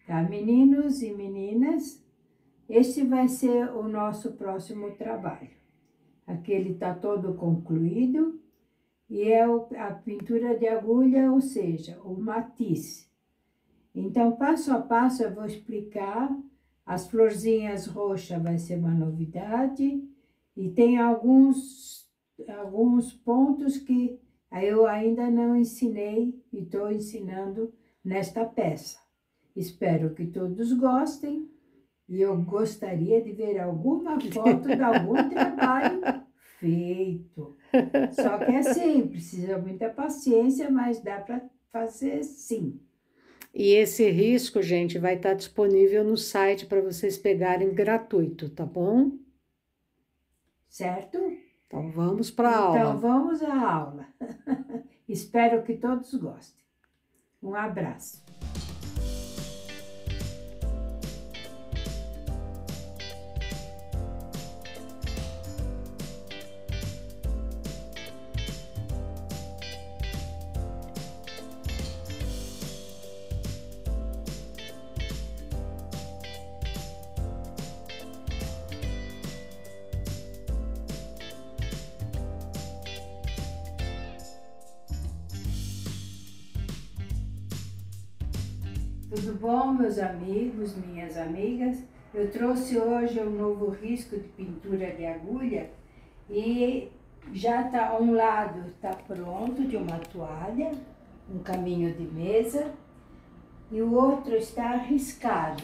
Tá, meninos e meninas, este vai ser o nosso próximo trabalho. Aqui ele está todo concluído e é a pintura de agulha, ou seja, o Matisse. Então, passo a passo, eu vou explicar. As florzinhas roxas vai ser uma novidade e tem alguns pontos que eu ainda não ensinei e estou ensinando nesta peça. Espero que todos gostem e eu gostaria de ver alguma foto de algum trabalho feito. Só que assim, precisa muita paciência, mas dá para fazer sim. E esse risco, gente, vai estar disponível no site para vocês pegarem gratuito, tá bom? Certo? Então, vamos para a aula. Então, vamos à aula. Espero que todos gostem. Um abraço. Tudo bom, meus amigos, minhas amigas? Eu trouxe hoje um novo risco de pintura de agulha e já está um lado está pronto de uma toalha, um caminho de mesa, e o outro está riscado.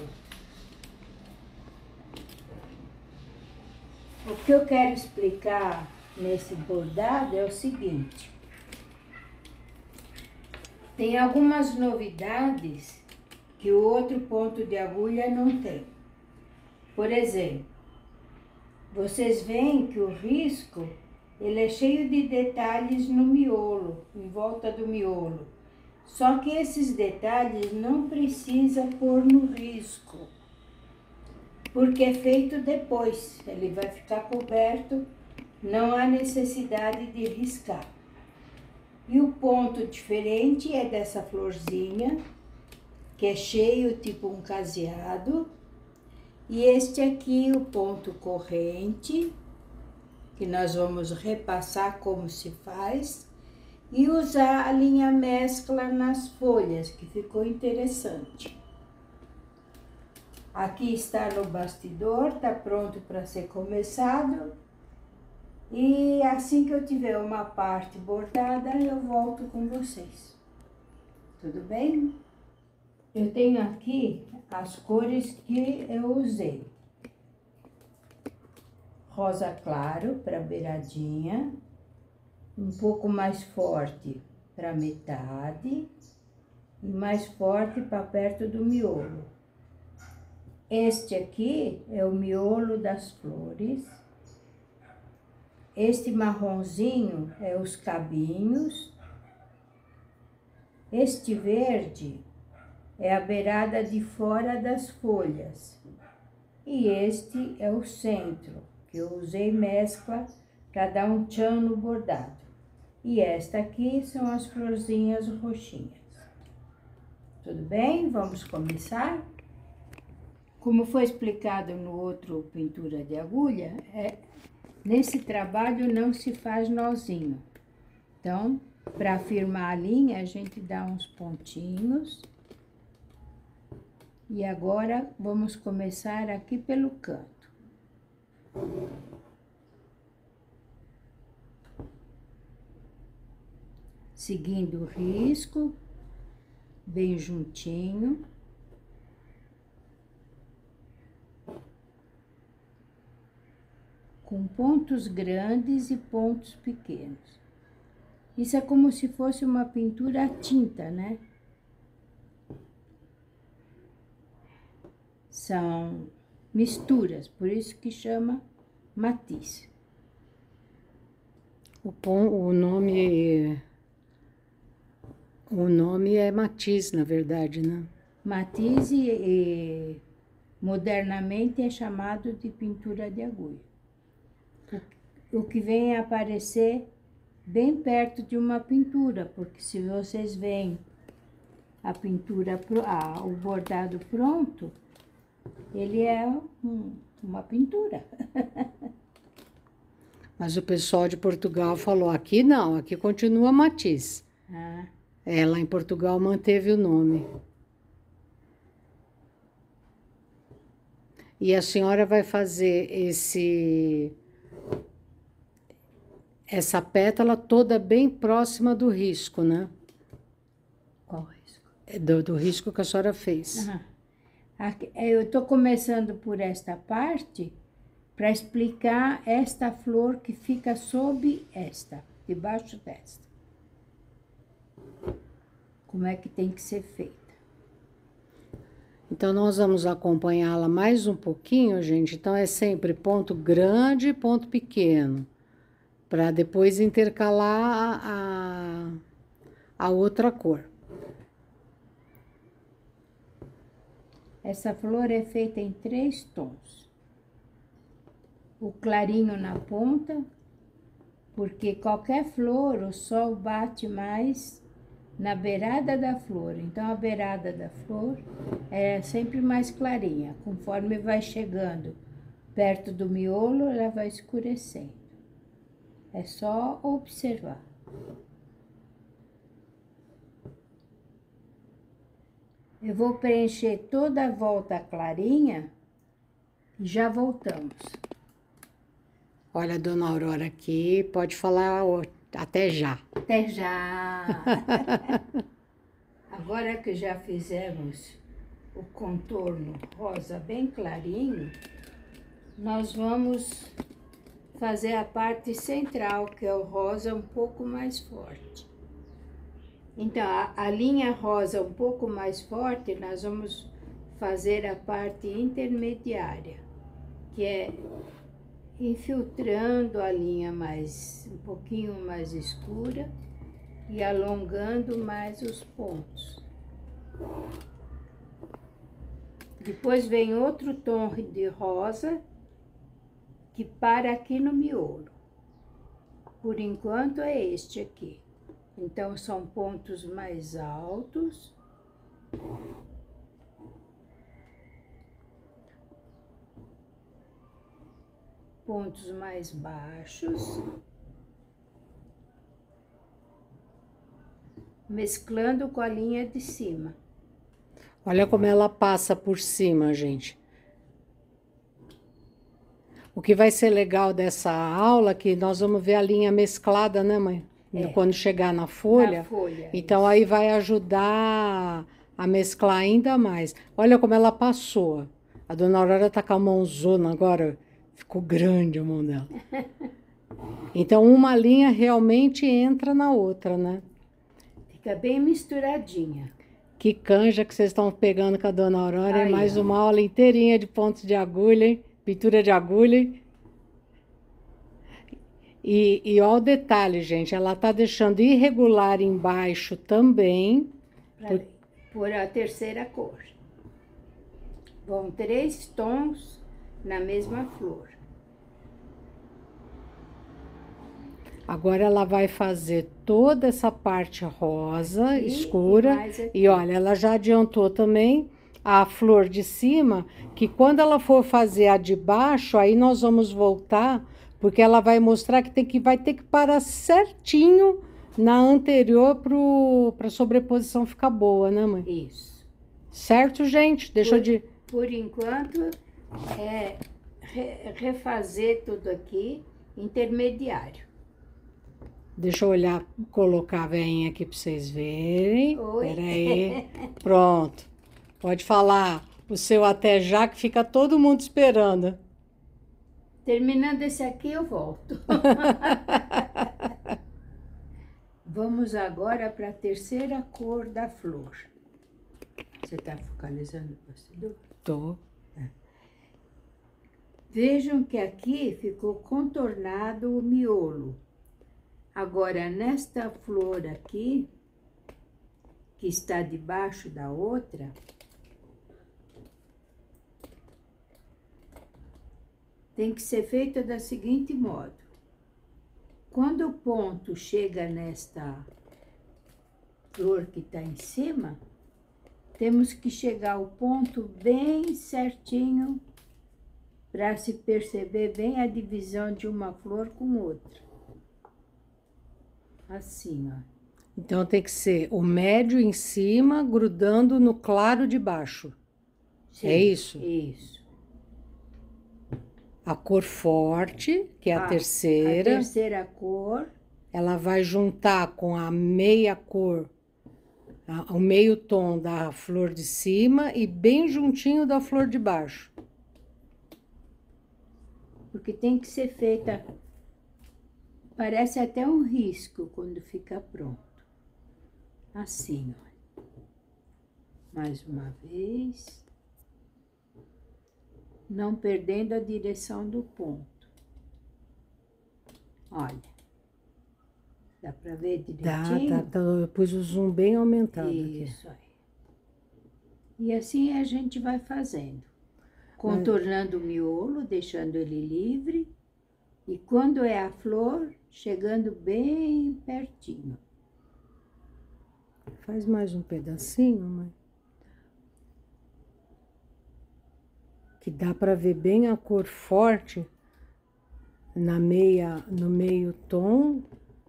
O que eu quero explicar nesse bordado é o seguinte: tem algumas novidades que o outro ponto de agulha não tem. Por exemplo, vocês veem que o risco ele é cheio de detalhes no miolo, em volta do miolo. Só que esses detalhes não precisa pôr no risco, porque é feito depois, ele vai ficar coberto, não há necessidade de riscar. E o ponto diferente é dessa florzinha, que é cheio, tipo um caseado. E este aqui, o ponto corrente, que nós vamos repassar como se faz, e usar a linha mescla nas folhas, que ficou interessante. Aqui está no bastidor, está pronto para ser começado. E assim que eu tiver uma parte bordada, eu volto com vocês. Tudo bem? Eu tenho aqui as cores que eu usei. Rosa claro para beiradinha, um pouco mais forte para metade e mais forte para perto do miolo. Este aqui é o miolo das flores. Este marronzinho é os cabinhos. Este verde é a beirada de fora das folhas. E este é o centro, que eu usei mescla para dar um tchan no bordado. E esta aqui são as florzinhas roxinhas. Tudo bem? Vamos começar? Como foi explicado no outro pintura de agulha, nesse trabalho não se faz nozinho. Então, para firmar a linha, a gente dá uns pontinhos. E agora, vamos começar aqui pelo canto. Seguindo o risco, bem juntinho. Com pontos grandes e pontos pequenos. Isso é como se fosse uma pintura à tinta, né? São misturas, por isso que chama Matisse. O nome é Matisse, na verdade, né? Matisse, modernamente, é chamado de pintura de agulha. O que vem a aparecer bem perto de uma pintura, porque se vocês veem a pintura, o bordado pronto, ele é uma pintura. Mas o pessoal de Portugal falou, aqui não, aqui continua Matisse. Ah, Lá em Portugal manteve o nome. E a senhora vai fazer essa pétala toda bem próxima do risco, né? qual risco? Do risco que a senhora fez. Aham. Eu estou começando por esta parte para explicar esta flor que fica sob esta, debaixo desta. Como é que tem que ser feita. Então, nós vamos acompanhá-la mais um pouquinho, gente. Então, é sempre ponto grande e ponto pequeno, para depois intercalar a outra cor. Essa flor é feita em 3 tons. O clarinho na ponta, porque qualquer flor, o sol bate mais na beirada da flor. Então, a beirada da flor é sempre mais clarinha. Conforme vai chegando perto do miolo, ela vai escurecendo. É só observar. Eu vou preencher toda a volta clarinha e já voltamos. Olha, dona Aurora aqui, pode falar até já. Até já! Agora que já fizemos o contorno rosa bem clarinho, nós vamos fazer a parte central, que é o rosa um pouco mais forte. Então, a linha rosa um pouco mais forte, nós vamos fazer a parte intermediária, que é infiltrando a linha um pouquinho mais escura e alongando mais os pontos. Depois vem outro tom de rosa que para aqui no miolo. Por enquanto é este aqui. Então, são pontos mais altos. Pontos mais baixos. Mesclando com a linha de cima. Olha como ela passa por cima, gente. O que vai ser legal dessa aula é que nós vamos ver a linha mesclada, né, mãe? Quando chegar na folha. Na folha, então, isso. aí vai ajudar a mesclar ainda mais. Olha como ela passou. A dona Aurora tá com a mãozona agora. Ficou grande a mão dela. Então, uma linha realmente entra na outra, né? Fica bem misturadinha. Que canja que vocês estão pegando com a dona Aurora. Aí, É mais ó. uma aula inteirinha de pontos de agulha, hein? Pintura de agulha. Hein? E ó o detalhe, gente. Ela tá deixando irregular embaixo também. Para pôr a terceira cor. Vão 3 tons na mesma flor. Agora ela vai fazer toda essa parte rosa, E escura. mais aqui. E olha, ela já adiantou também a flor de cima, que quando ela for fazer a de baixo, aí nós vamos voltar, porque ela vai mostrar que vai ter que parar certinho na anterior para a sobreposição ficar boa, né, mãe? Isso. Certo, gente? Deixa eu de... Por enquanto, é refazer tudo aqui, intermediário. Deixa eu olhar, colocar a veinha aqui para vocês verem. Oi. Peraí. Pronto. Pode falar o seu até já, que fica todo mundo esperando. Terminando esse aqui, eu volto. Vamos agora para a terceira cor da flor. Você está focalizando o bastidor? Tô. Vejam que aqui ficou contornado o miolo. Agora, nesta flor aqui, que está debaixo da outra, tem que ser feita da seguinte modo. Quando o ponto chega nesta flor que está em cima, temos que chegar ao ponto bem certinho para se perceber bem a divisão de uma flor com outra. Assim, ó. Então tem que ser o médio em cima, grudando no claro de baixo. Sim, É isso? Isso. A cor forte, que é a A terceira, terceira cor, ela vai juntar com a meia cor, o meio tom da flor de cima e bem juntinho da flor de baixo. porque tem que ser feita, parece até um risco quando fica pronto. Assim, ó. Mais uma vez. Não perdendo a direção do ponto. Olha. Dá para ver direitinho? Dá. Eu pus o zoom bem aumentado aqui. Isso aí. E assim a gente vai fazendo. Contornando o miolo, deixando ele livre. E quando é a flor, chegando bem pertinho. Faz mais um pedacinho, mãe. Que dá para ver bem a cor forte no meio tom.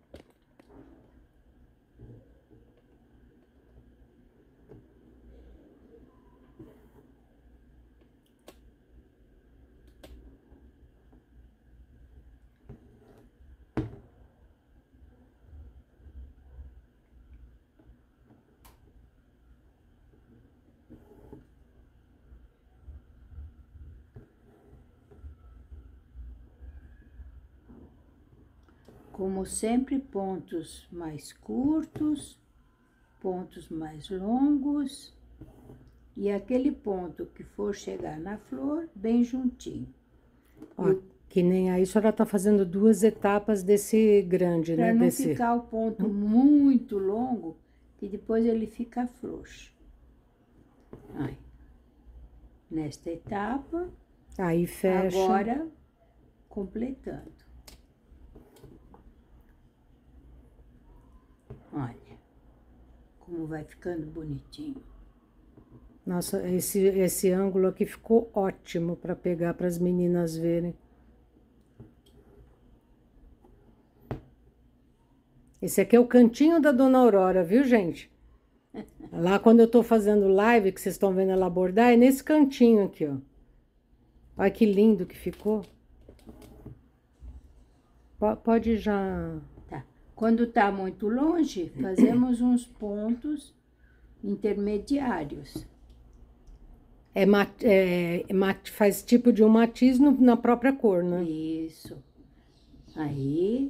Como sempre, pontos mais curtos, pontos mais longos, e aquele ponto que for chegar na flor, bem juntinho. Ó, que nem aí a senhora tá fazendo 2 etapas desse grande, né? Para não Desse... ficar o ponto muito longo, que depois ele fica frouxo. Aí. Nesta etapa, Aí fecha. agora completando. Olha, como vai ficando bonitinho. Nossa, esse ângulo aqui ficou ótimo para pegar para as meninas verem. Esse aqui é o cantinho da Dona Aurora, viu, gente? Lá quando eu tô fazendo live, que vocês estão vendo ela bordar, é nesse cantinho aqui, ó. Olha que lindo que ficou. Pode já... Tá. Quando tá muito longe, fazemos uns pontos intermediários. Faz tipo de um matiz na própria cor, né? Isso. Aí,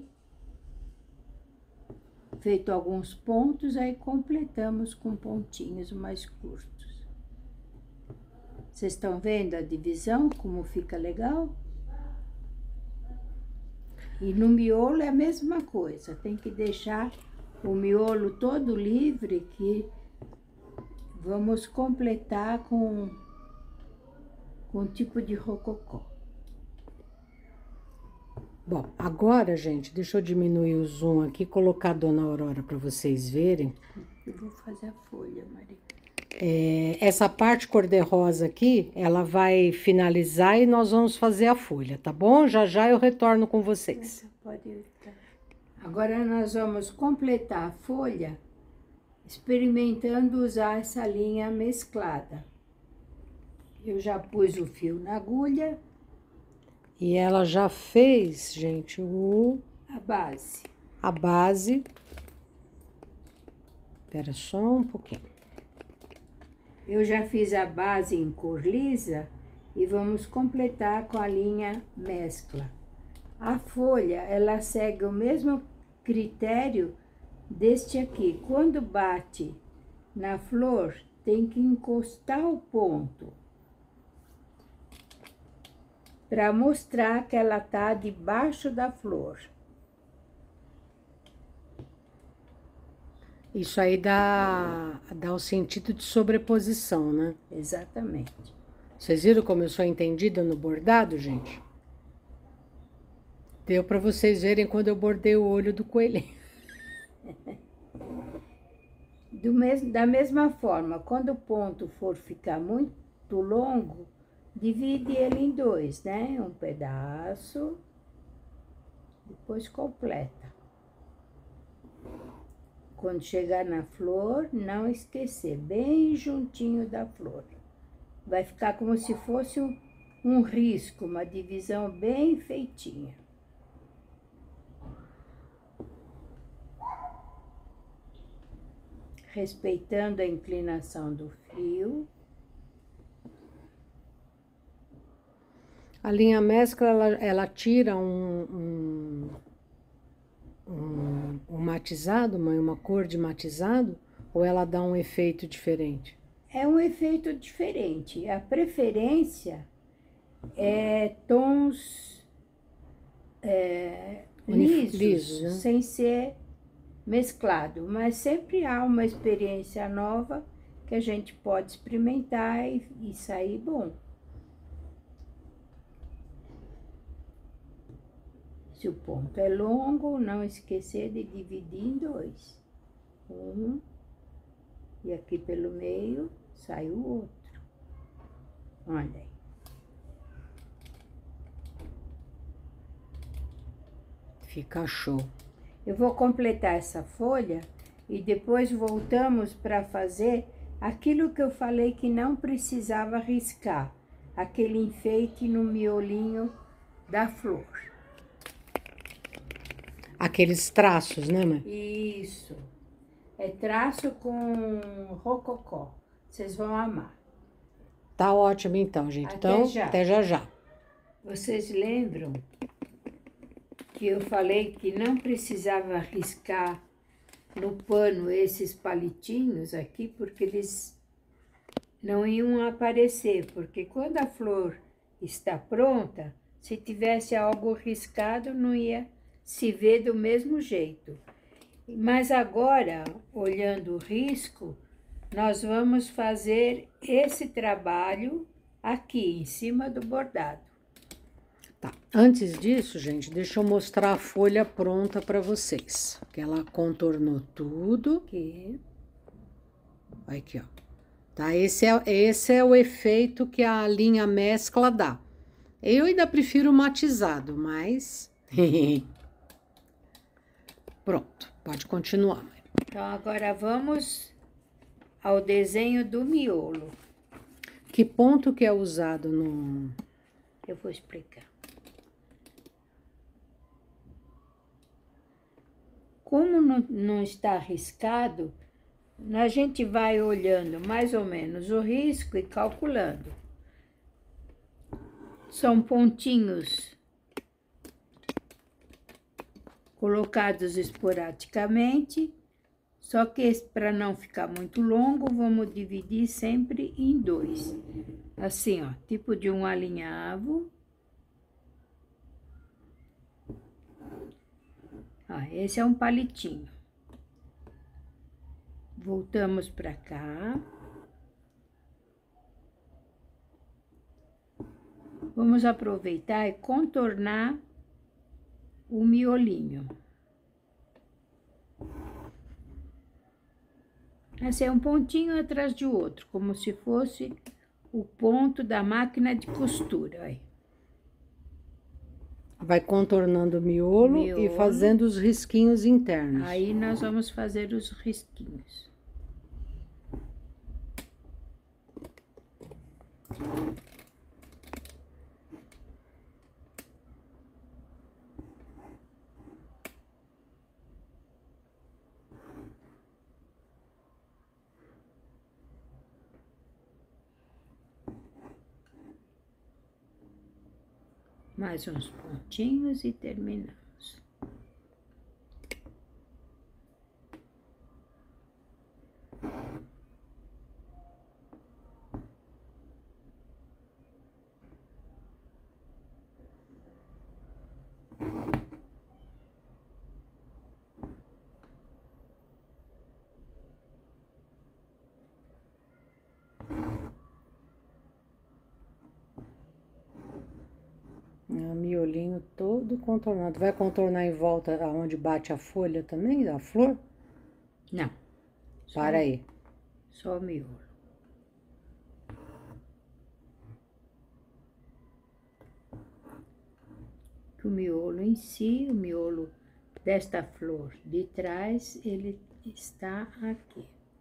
feito alguns pontos, aí completamos com pontinhos mais curtos. Vocês estão vendo a divisão, como fica legal? E no miolo é a mesma coisa, tem que deixar o miolo todo livre, que vamos completar com um tipo de rococó. Bom, agora, gente, deixa eu diminuir o zoom aqui, colocar a Dona Aurora para vocês verem. Eu vou fazer a folha, Maria. Essa parte cor-de-rosa aqui, ela vai finalizar e nós vamos fazer a folha, tá bom? Já já eu retorno com vocês. Pode ir. Agora nós vamos completar a folha experimentando usar essa linha mesclada. Eu já pus o fio na agulha. E ela já fez, gente, A base. A base. Espera só um pouquinho. Eu já fiz a base em cor lisa e vamos completar com a linha mescla. A folha, ela segue o mesmo critério deste aqui. Quando bate na flor, tem que encostar o ponto para mostrar que ela tá debaixo da flor. Isso aí dá o sentido de sobreposição, né? Exatamente. Vocês viram como eu sou entendida no bordado, gente? Deu para vocês verem quando eu bordei o olho do coelhinho. Da mesma forma, quando o ponto for ficar muito longo, divide ele em dois, né? Um pedaço, depois completa. Quando chegar na flor, não esquecer, bem juntinho da flor. Vai ficar como se fosse um risco, uma divisão bem feitinha. Respeitando a inclinação do fio. A linha mescla, ela tira um matizado, uma cor de matizado, ou ela dá um efeito diferente? É um efeito diferente. A preferência é tons lisos, né? sem ser mesclado. Mas sempre há uma experiência nova que a gente pode experimentar e sair bom. Se o ponto é longo, não esquecer de dividir em dois. Um, e aqui pelo meio sai o outro. Olha aí. Fica show. Eu vou completar essa folha e depois voltamos para fazer aquilo que eu falei que não precisava riscar. Aquele enfeite no miolinho da flor. Aqueles traços, né, mãe? Isso. É traço com rococó. Vocês vão amar. Tá ótimo então, gente. Então, até já já. Vocês lembram que eu falei que não precisava riscar no pano esses palitinhos aqui, porque eles não iam aparecer, porque quando a flor está pronta, se tivesse algo riscado, não ia se ver do mesmo jeito. Mas agora, olhando o risco, nós vamos fazer esse trabalho aqui, em cima do bordado. Tá. Antes disso, gente, deixa eu mostrar a folha pronta para vocês. Que ela contornou tudo. Aqui. Aqui, ó. Tá? Esse é o efeito que a linha mescla dá. Eu ainda prefiro matizado, mas... Pronto, pode continuar, mãe. Então, agora vamos ao desenho do miolo. Que ponto que é usado no... Eu vou explicar. Como não está riscado, a gente vai olhando mais ou menos o risco e calculando. São pontinhos colocados esporadicamente, só que para não ficar muito longo, vamos dividir sempre em dois. Assim, ó, tipo de um alinhavo. Ah, esse é um palitinho. Voltamos para cá. Vamos aproveitar e contornar o miolinho. Esse é um pontinho atrás de outro, como se fosse o ponto da máquina de costura. Aí. Vai contornando o miolo e fazendo os risquinhos internos. Aí nós vamos fazer os risquinhos. Mais uns pontinhos e terminamos. O miolinho todo contornado. Vai contornar em volta aonde bate a folha também, da flor? Não. Para aí. Só o miolo. O miolo em si, o miolo desta flor de trás, ele está aqui.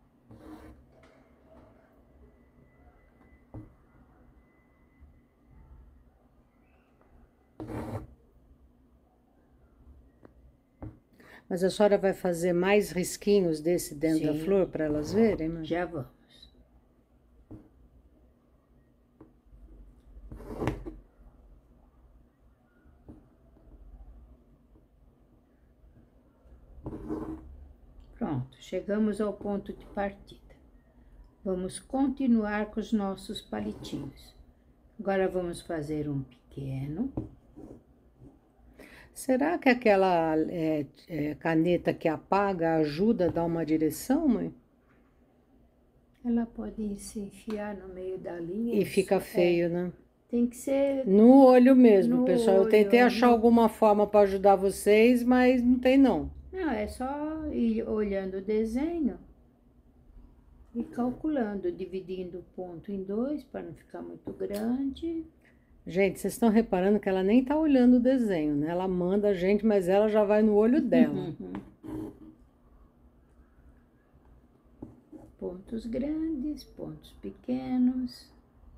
Mas a senhora vai fazer mais risquinhos desse dentro da Sim. flor para elas verem, mãe? Já vamos. Pronto, chegamos ao ponto de partida. Vamos continuar com os nossos palitinhos. Agora vamos fazer um pequeno. Será que aquela caneta que apaga ajuda a dar uma direção, mãe? Ela pode se enfiar no meio da linha. E fica feio, né? Tem que ser No olho mesmo, no pessoal. Eu olho, tentei achar alguma forma para ajudar vocês, mas não tem não. Não, é só ir olhando o desenho e calculando, dividindo o ponto em 2 para não ficar muito grande. Gente, vocês estão reparando que ela nem tá olhando o desenho, né? Ela manda a gente, mas ela já vai no olho dela. Pontos grandes, pontos pequenos.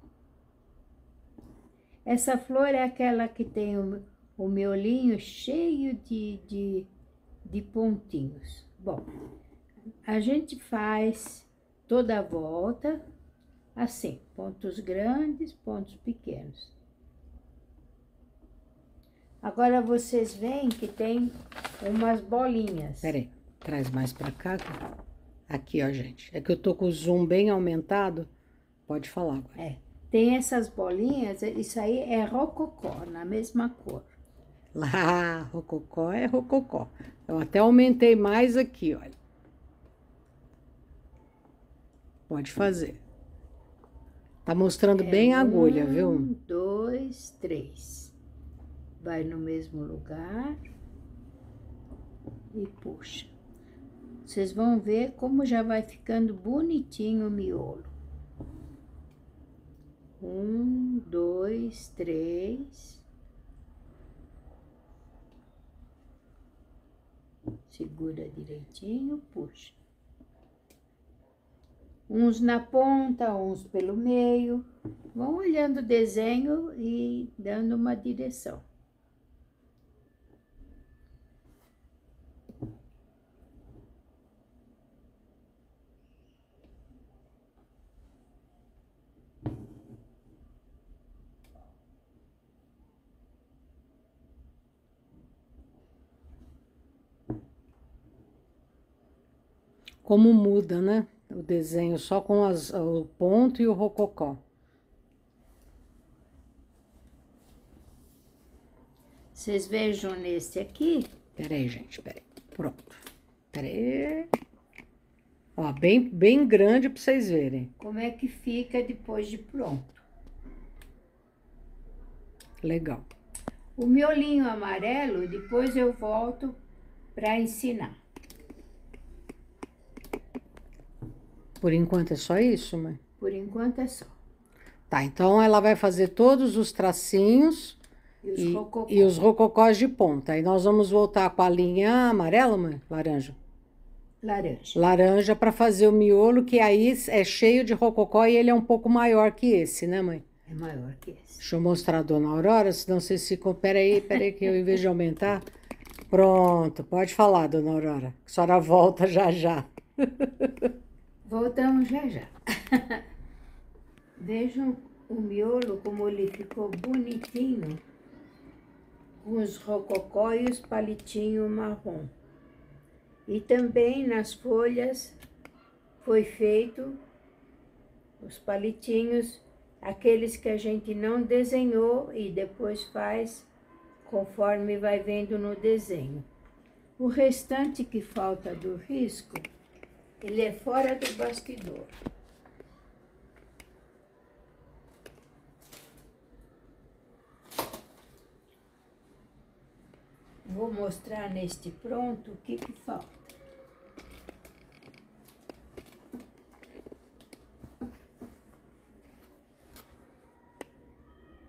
Essa flor é aquela que tem o miolinho cheio de pontinhos. Bom, a gente faz toda a volta assim, pontos grandes, pontos pequenos. Agora vocês veem que tem umas bolinhas. Peraí, traz mais pra cá. Aqui, ó, gente. É que eu tô com o zoom bem aumentado. Pode falar agora. É, tem essas bolinhas, isso aí é rococó, na mesma cor. Lá, rococó é rococó. Eu até aumentei mais aqui, olha. Pode fazer. Tá mostrando bem a agulha, viu? 1, 2, 3. Vai no mesmo lugar e puxa. Vocês vão ver como já vai ficando bonitinho o miolo. 1, 2, 3. Segura direitinho, puxa. Uns na ponta, uns pelo meio. Vão olhando o desenho e dando uma direção. Como muda, né? O desenho só com o ponto e o rococó. Vocês vejam nesse aqui. Peraí, gente, peraí. Pronto. Peraí. Ó, bem grande para vocês verem. Como é que fica depois de pronto. Legal. O miolinho amarelo, depois eu volto para ensinar. Por enquanto é só isso, mãe? Por enquanto é só. Tá, então ela vai fazer todos os tracinhos e os rococós de ponta. Aí nós vamos voltar com a linha amarela, mãe? Laranja? Laranja. Laranja para fazer o miolo, que aí é cheio de rococó e ele é um pouco maior que esse, né, mãe? É maior que esse. Deixa eu mostrar a dona Aurora, senão vocês ficam... Peraí, que eu, em vez de aumentar... Pronto, pode falar, dona Aurora. A senhora volta já já. Voltamos já já. Vejam o miolo como ele ficou bonitinho. Com os rococó e os palitinhos marrom. E também nas folhas foi feito os palitinhos, aqueles que a gente não desenhou e depois faz conforme vai vendo no desenho. O restante que falta do risco, ele é fora do bastidor. Vou mostrar neste pronto o que falta.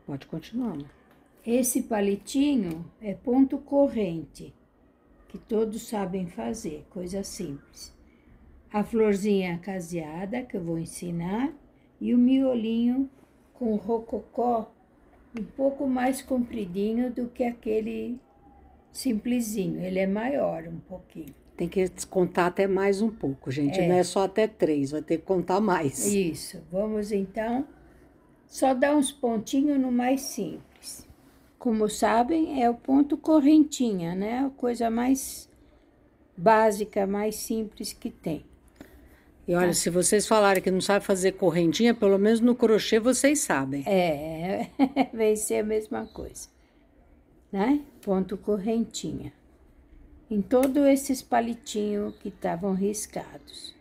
Pode continuar. Esse palitinho é ponto corrente, que todos sabem fazer, coisa simples. A florzinha caseada, que eu vou ensinar, e o miolinho com rococó um pouco mais compridinho do que aquele simplesinho. Ele é maior um pouquinho. Tem que contar até mais um pouco, gente. Não é só até 3, vai ter que contar mais. Isso. Vamos, então, só dar uns pontinhos no mais simples. Como sabem, é o ponto correntinha, né? A coisa mais básica, mais simples que tem. E olha, se vocês falarem que não sabem fazer correntinha, pelo menos no crochê vocês sabem. Vai ser a mesma coisa, né? Ponto correntinha. Em todos esses palitinhos que estavam riscados.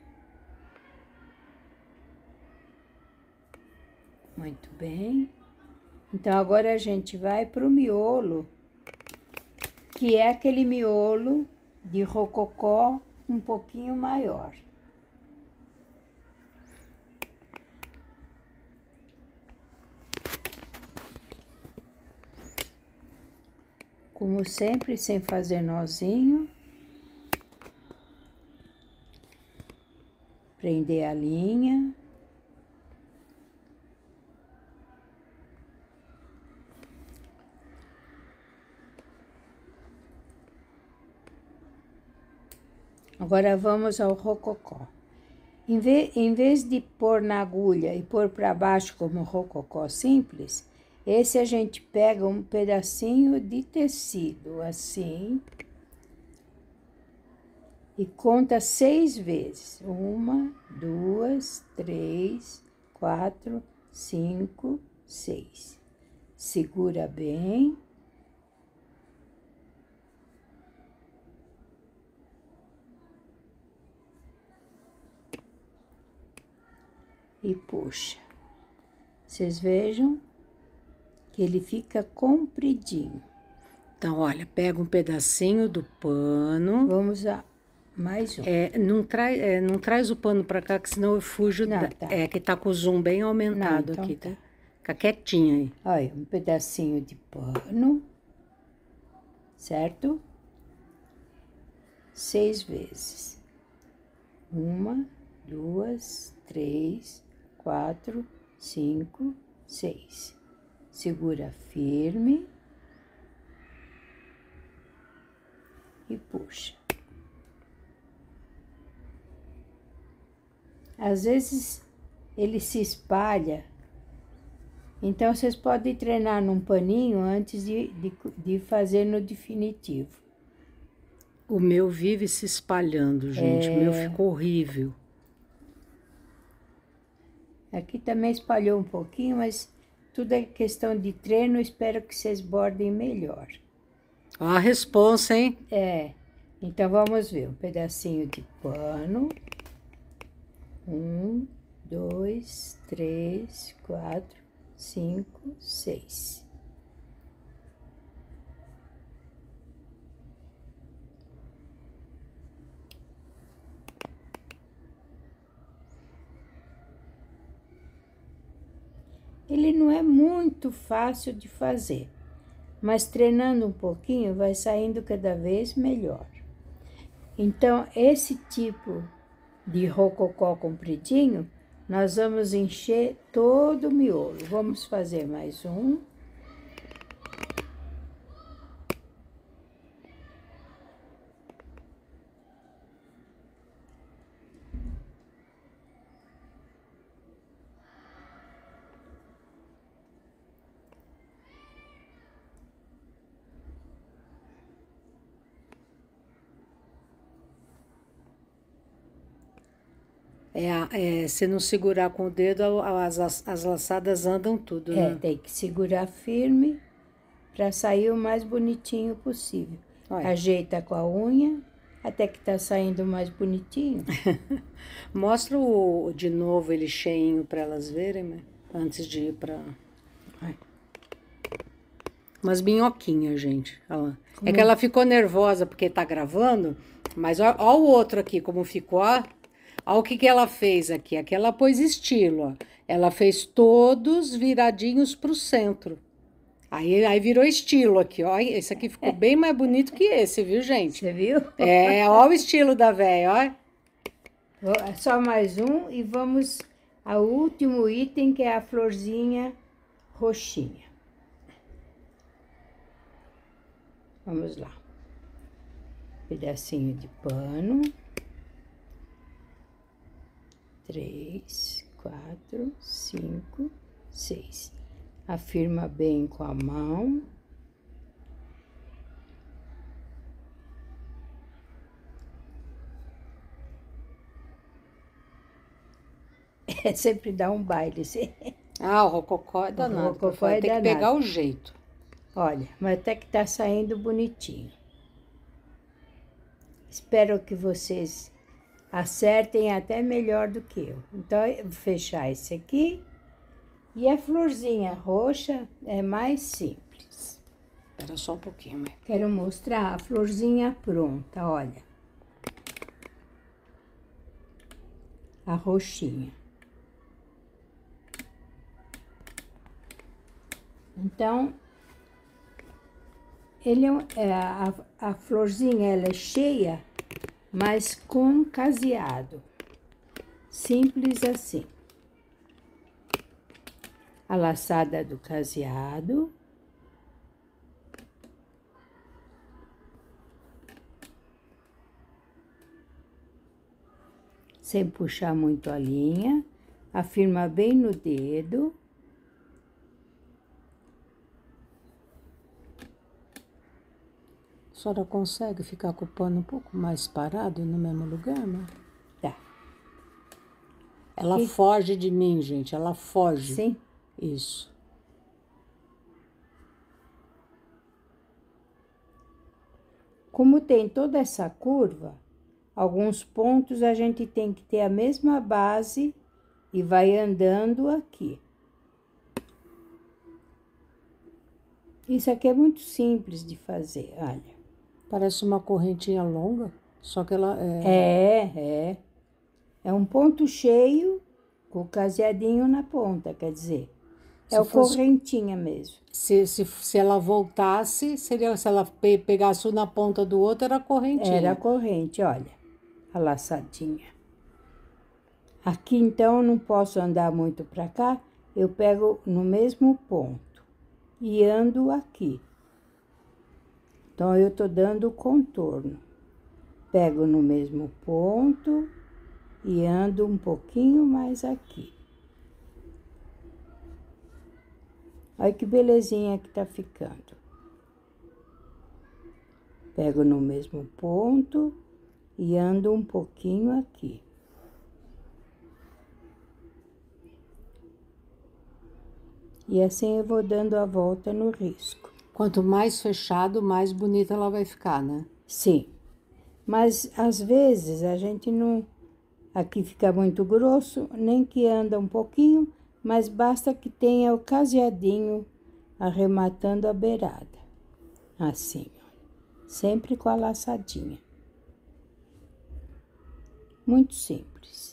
Muito bem. Então, agora a gente vai para o miolo, que é aquele miolo de rococó um pouquinho maior. Como sempre, sem fazer nozinho. Prender a linha. Agora vamos ao rococó. Em vez de pôr na agulha e pôr para baixo como rococó simples, esse a gente pega um pedacinho de tecido, assim, e conta 6 vezes. 1, 2, 3, 4, 5, 6. Segura bem. E puxa. Vocês vejam que ele fica compridinho. Então, olha, pega um pedacinho do pano. Vamos a mais um. Não traz o pano pra cá, que senão eu fujo. Tá. É que tá com o zoom bem aumentado então aqui, tá? Fica quietinha aí. Olha, um pedacinho de pano, certo? 6 vezes. 1, 2, 3, 4, 5, 6. Segura firme e puxa. Às vezes ele se espalha, então vocês podem treinar num paninho antes de fazer no definitivo. O meu vive se espalhando, gente. O meu ficou horrível. Aqui também espalhou um pouquinho, mas tudo é questão de treino. Espero que vocês bordem melhor. Ó a responsa, hein? Então vamos ver. Um pedacinho de pano. 1, 2, 3, 4, 5, 6. Ele não é muito fácil de fazer, mas treinando um pouquinho vai saindo cada vez melhor. Então, esse tipo de rococó compridinho, nós vamos encher todo o miolo. Vamos fazer mais um. Se não segurar com o dedo, as laçadas andam tudo, né? Tem que segurar firme para sair o mais bonitinho possível. Olha. Ajeita com a unha, até que tá saindo mais bonitinho. Mostra de novo ele cheinho para elas verem, né? Antes de ir para... Umas minhoquinhas, gente. Olha. É que ela ficou nervosa porque tá gravando, mas ó o outro aqui como ficou, ó. Olha o que ela fez aqui. Aqui ela pôs estilo, ó. Ela fez todos viradinhos pro centro. Aí virou estilo aqui, ó. Esse aqui ficou bem mais bonito que esse, viu, gente? Você viu? É, ó o estilo da véia, ó. Só mais um e vamos ao último item, que é a florzinha roxinha. Vamos lá. Pedacinho de pano. 3, 4, 5, 6. Afirma bem com a mão. Sempre dá um baile. Ah, o rococó é danado. O rococó é tem que danado. pegar o jeito. Olha, mas até que tá saindo bonitinho. Espero que vocês acertem até melhor do que eu. Então, eu vou fechar esse aqui. E a florzinha roxa é mais simples. Espera só um pouquinho, mãe. Quero mostrar a florzinha pronta, olha. A roxinha. Então, a florzinha ela é cheia, mas com caseado. Simples assim. A laçada do caseado. Sem puxar muito a linha. Afirma bem no dedo. A senhora consegue ficar com o pano um pouco mais parado no mesmo lugar, mãe? Tá. Ela Aqui. foge de mim, gente. Ela foge. Sim. Isso. Como tem toda essa curva, alguns pontos a gente tem que ter a mesma base e vai andando aqui. Isso aqui é muito simples de fazer, olha. Parece uma correntinha longa, só que ela É um ponto cheio com o caseadinho na ponta, quer dizer. Se É o fosse- correntinha mesmo. Se ela voltasse, seria se ela pegasse um na ponta do outro, era correntinha. Era a corrente, olha, a laçadinha. Aqui, então, eu não posso andar muito para cá, eu pego no mesmo ponto e ando aqui. Então, eu tô dando o contorno. Pego no mesmo ponto e ando um pouquinho mais aqui. Olha que belezinha que tá ficando. Pego no mesmo ponto e ando um pouquinho aqui. E assim eu vou dando a volta no risco. Quanto mais fechado, mais bonita ela vai ficar, né? Sim, mas às vezes a gente não... Aqui fica muito grosso, nem que anda um pouquinho, mas basta que tenha o caseadinho arrematando a beirada. Assim, ó. Sempre com a laçadinha. Muito simples.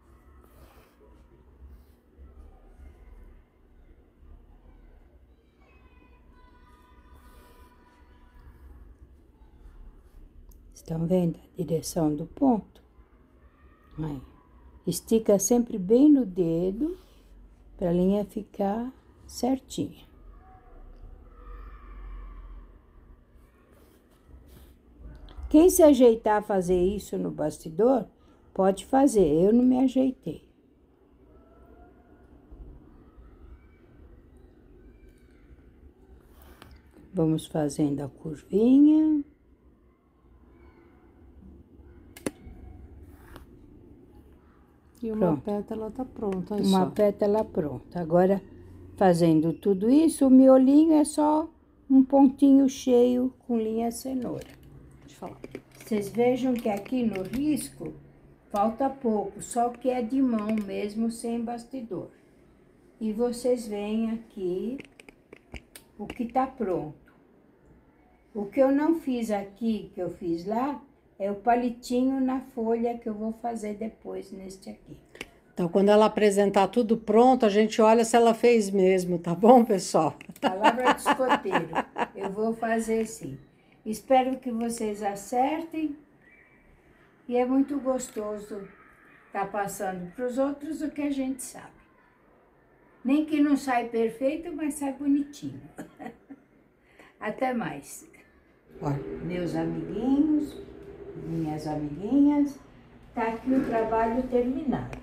Estão vendo a direção do ponto? Aí. Estica sempre bem no dedo, para a linha ficar certinha. Quem se ajeitar a fazer isso no bastidor, pode fazer. Eu não me ajeitei. Vamos fazendo a curvinha. E uma Pronto. pétala tá pronta, aí Uma só. pétala pronta. Agora, fazendo tudo isso, o miolinho é só um pontinho cheio com linha cenoura. Deixa eu falar. Vocês vejam que aqui no risco falta pouco, só que é de mão mesmo, sem bastidor. E vocês veem aqui o que tá pronto. O que eu não fiz aqui, que eu fiz lá, é o palitinho na folha que eu vou fazer depois neste aqui. Então, quando ela apresentar tudo pronto, a gente olha se ela fez mesmo, tá bom, pessoal? Palavra de escoteiro. Eu vou fazer sim. Espero que vocês acertem. E é muito gostoso estar passando para os outros o que a gente sabe. Nem que não sai perfeito, mas sai bonitinho. Até mais. Olha. Meus amiguinhos, minhas amiguinhas, tá aqui o trabalho terminado.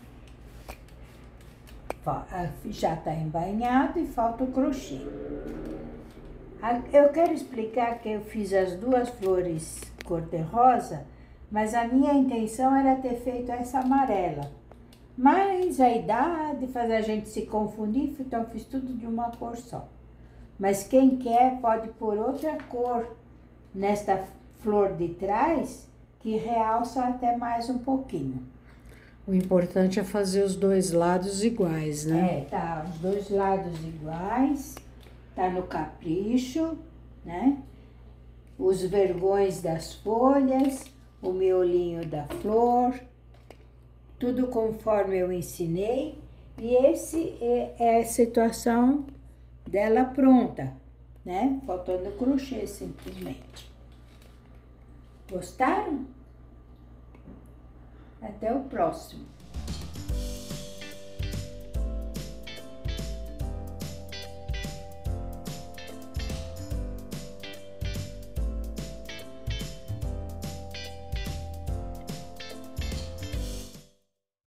Já está embainhado e falta o crochê. Eu quero explicar que eu fiz as duas flores cor-de-rosa, mas a minha intenção era ter feito essa amarela. Mas a idade faz a gente se confundir, então eu fiz tudo de uma cor só. Mas quem quer pode pôr outra cor nesta flor de trás, que realça até mais um pouquinho. O importante é fazer os dois lados iguais, né? Tá, os dois lados iguais, tá no capricho, né? Os vergões das folhas, o miolinho da flor, tudo conforme eu ensinei. E esse é a situação dela pronta, né? Faltando crochê, simplesmente. Gostaram? Até o próximo.